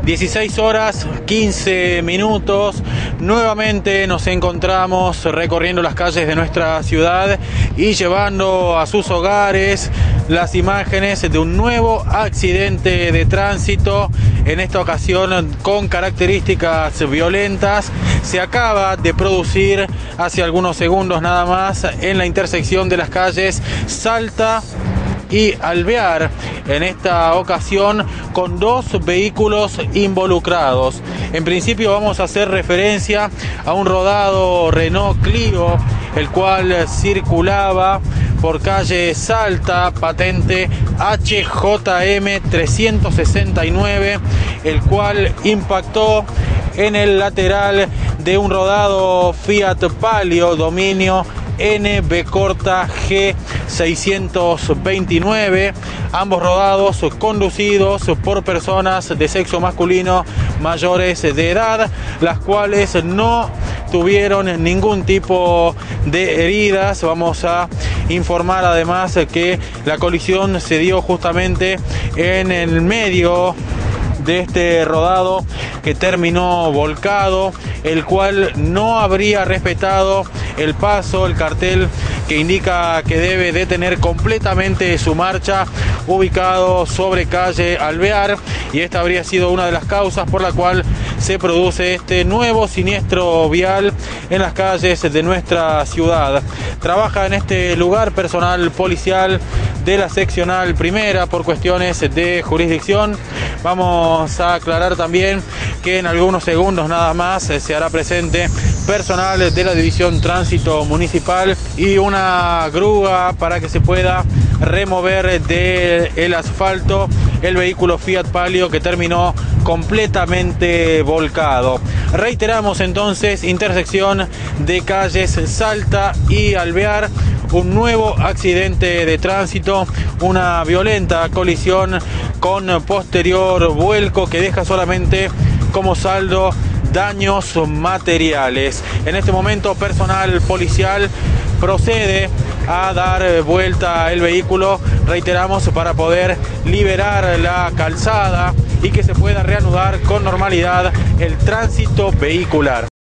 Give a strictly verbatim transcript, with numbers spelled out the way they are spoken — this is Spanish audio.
dieciséis horas quince minutos, nuevamente nos encontramos recorriendo las calles de nuestra ciudad y llevando a sus hogares las imágenes de un nuevo accidente de tránsito, en esta ocasión con características violentas. Se acaba de producir hace algunos segundos nada más en la intersección de las calles Salta y Alvear, en esta ocasión con dos vehículos involucrados. En principio vamos a hacer referencia a un rodado Renault Clio, el cual circulaba por calle Salta, patente H J M trescientos sesenta y nueve, el cual impactó en el lateral de un rodado Fiat Palio dominio N B corta G seiscientos veintinueve, ambos rodados conducidos por personas de sexo masculino mayores de edad, las cuales no tuvieron ningún tipo de heridas. Vamos a informar además que la colisión se dio justamente en el medio de este rodado que terminó volcado, el cual no habría respetado el paso, el cartel que indica que debe detener completamente su marcha, ubicado sobre calle Alvear, y esta habría sido una de las causas por la cual se produce este nuevo siniestro vial en las calles de nuestra ciudad. Trabaja en este lugar personal policial de la seccional primera por cuestiones de jurisdicción. Vamos a aclarar también que en algunos segundos nada más se hará presente personal de la División Tránsito Municipal y una grúa para que se pueda remover del asfalto el vehículo Fiat Palio que terminó completamente volcado. Reiteramos entonces, intersección de calles Salta y Alvear, un nuevo accidente de tránsito, una violenta colisión con posterior vuelco que deja solamente como saldo daños materiales. En este momento personal policial procede a dar vuelta el vehículo, reiteramos, para poder liberar la calzada y que se pueda reanudar con normalidad el tránsito vehicular.